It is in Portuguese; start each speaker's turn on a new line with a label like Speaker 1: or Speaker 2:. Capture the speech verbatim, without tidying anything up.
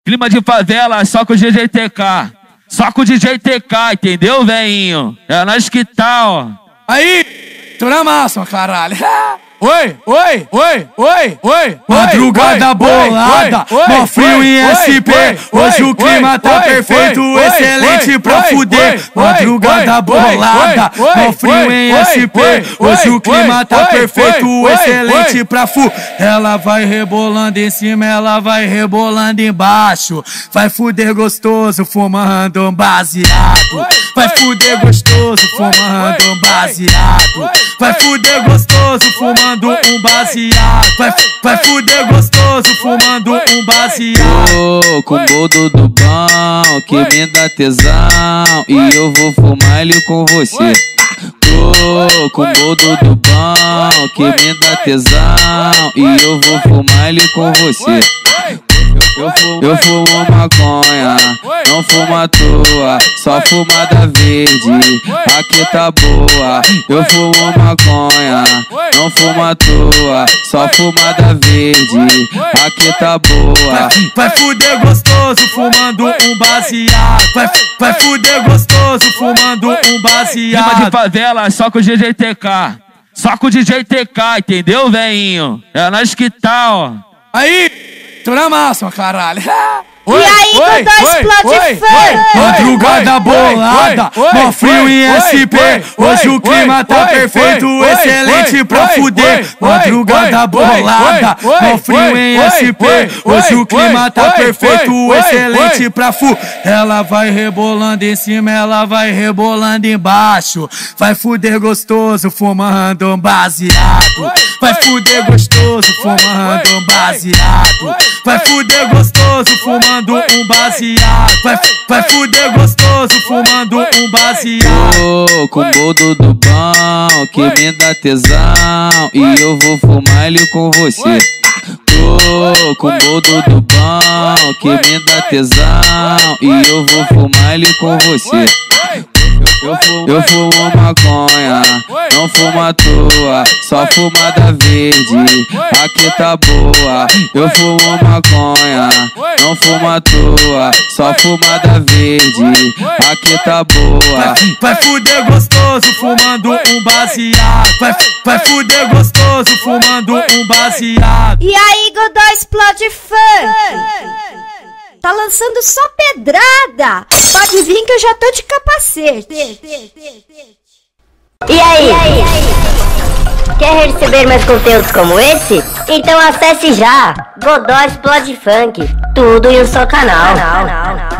Speaker 1: Clima de favela, só com o D J T K. Só com o D J T K, entendeu, velhinho? É nós que tá, ó.
Speaker 2: Aí, tô na máxima, caralho. Oi, oi, oi, oi, oi.
Speaker 3: Madrugada bolada, mó frio em S P. Hoje o clima tá perfeito, excelente pra fuder. Madrugada bolada, mó frio em S P. Hoje o clima tá perfeito, excelente pra fu. Ela vai rebolando em cima, ela vai rebolando embaixo. Vai fuder gostoso, fumando um baseado. Vai fuder gostoso, fumando um baseado. Vai fuder gostoso, fumando um baseado. Vai, vai fuder gostoso, fumando um baseado.
Speaker 4: Tô com o boldo do bom, que me dá tesão, e eu vou fumar ele com você. Tô com o boldo do bom, que me dá tesão, e eu vou fumar ele com você. Eu fumo, eu fumo maconha, não fumo à toa, só fumada verde, aqui tá boa. Eu fumo maconha, não fumo à toa, só fumada verde, aqui tá boa.
Speaker 3: Vai fuder gostoso, fumando um baseado. Vai, vai fuder gostoso, fumando um baseado.
Speaker 1: Clima de favela, só com o D J T K. Só com o D J T K, entendeu, velhinho? É nós que tá, ó.
Speaker 2: Aí, tô na máxima, caralho.
Speaker 5: Oi, e aí, Godó explode funk.
Speaker 3: Madrugada bolada, mó frio em S P. Hoje o clima tá perfeito, excelente pra fuder. Madrugada bolada, mó frio em S P. Hoje o clima tá perfeito, excelente pra fu. Ela vai rebolando em cima, ela vai rebolando embaixo. Vai fuder gostoso, fumando um baseado. Vai fuder gostoso, fumando um baseado. Vai fuder gostoso, fumando um baseado. Vai, vai fuder gostoso, fumando um baseado.
Speaker 4: Tô com o boldo do bom, que me dá tesão, e eu vou fumar ele com você. Tô com o boldo do bom, que me dá tesão, e eu vou fumar ele com você. Eu fumo, eu fumo maconha, não fumo à toa, só fumada verde, aqui tá boa. Eu fumo maconha, não fumo à toa, só fumada verde, aqui tá boa.
Speaker 3: Vai fuder gostoso, fumando um baseado. Vai, vai fuder gostoso, fumando um baseado.
Speaker 5: E aí, Godó explode funk. Tá lançando só pedrada. Pode vir que eu já tô de capacete.
Speaker 6: E aí? Quer receber mais conteúdos como esse? Então acesse já Godó Explode Funk. Tudo em um só canal.